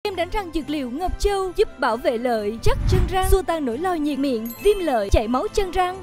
Kem đánh răng dược liệu Ngọc Châu giúp bảo vệ lợi, chắc chân răng, xua tan nỗi lo nhiệt miệng, viêm lợi, chảy máu chân răng.